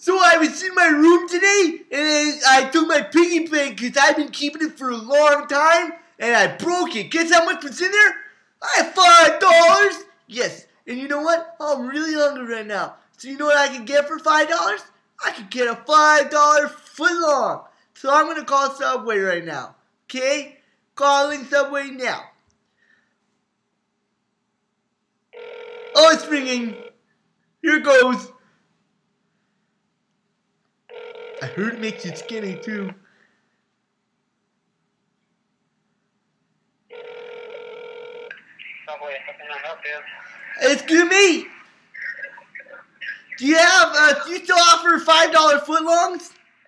So I was in my room today, and I took my piggy bank because I've been keeping it for a long time, and I broke it. Guess how much was in there? I have $5. Yes, and you know what? I'm really hungry right now. So you know what I can get for $5? I could get a $5 footlong. So I'm going to call Subway right now. Okay? Calling Subway now. Oh, it's ringing. Here it goes. I heard it makes you skinny too. Subway, how can I help you? Excuse me. Do you still offer $5 footlongs?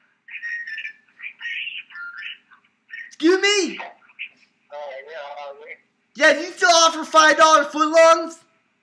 Excuse me. Yeah, do you still offer $5 footlongs?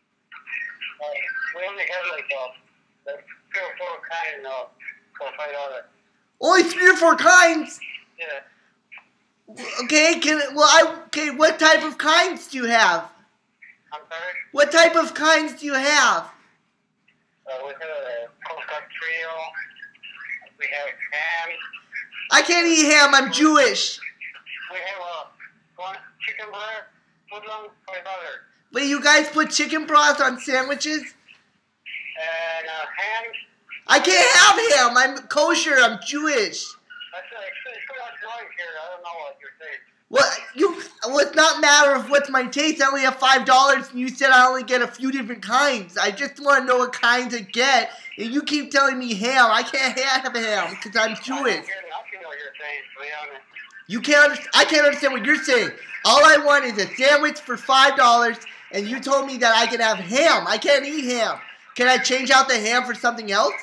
We only have like 3 or 4 kinds for $5. Only 3 or 4 kinds. Yeah. Okay, what type of kinds do you have? I'm sorry? What type of kinds do you have? We have a cold cut trio. We have ham. I can't eat ham, I'm Jewish. We have one chicken breast, footlong, $5. Wait, you guys put chicken broth on sandwiches? And ham. I can't have ham, I'm kosher, I'm Jewish. That's too much noise here. I don't know what you're saying. Well, it's not a matter of what's my taste. I only have $5, and you said I only get a few different kinds. I just want to know what kinds I get, and you keep telling me ham. I can't have ham because I'm Jewish. I don't know what you're saying, to be honest. I can't understand what you're saying. All I want is a sandwich for $5, and you told me that I can have ham. I can't eat ham. Can I change out the ham for something else?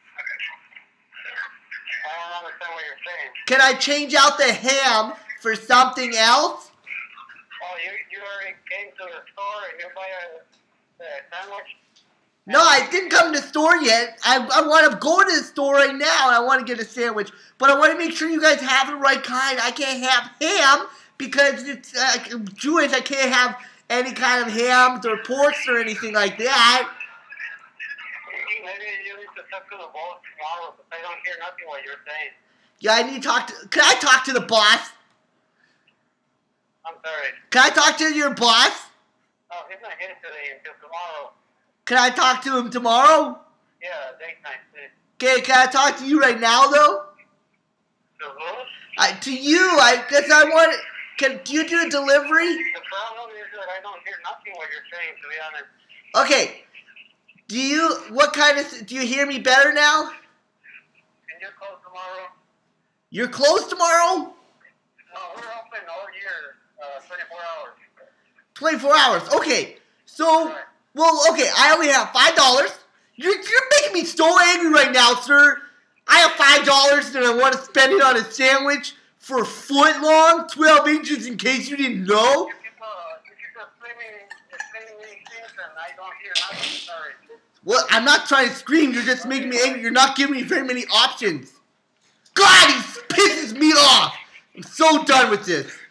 I don't understand what you're saying. Can I change out the ham for something else? Oh, you already came to the store and you buy a sandwich? No, I didn't come to the store yet. I want to go to the store right now, and I want to get a sandwich. But I want to make sure you guys have the right kind. I can't have ham because it's Jewish. I can't have any kind of hams or porks or anything like that. Maybe you need to talk to the boss tomorrow, because I don't hear nothing what you're saying. Yeah, I need to talk to... Can I talk to the boss? I'm sorry. Can I talk to your boss? No, he's not here today until tomorrow. Can I talk to him tomorrow? Yeah, daytime, please. Okay, can I talk to you right now, though? To who? To you, because I want... Do you do a delivery? The problem is that I don't hear nothing what you're saying, to be honest. Okay. Do you hear me better now? Can you call tomorrow? You're closed tomorrow? No, we're open all year, 24 hours. 24 hours, okay. So, well, okay, I only have $5. You're making me so angry right now, sir. I have $5 and I want to spend it on a sandwich for a foot long, 12 inches in case you didn't know. You keep explaining me things and I don't hear nothing, sorry. Well, I'm not trying to scream, you're just making me angry. You're not giving me very many options. God, he pisses me off. I'm so done with this.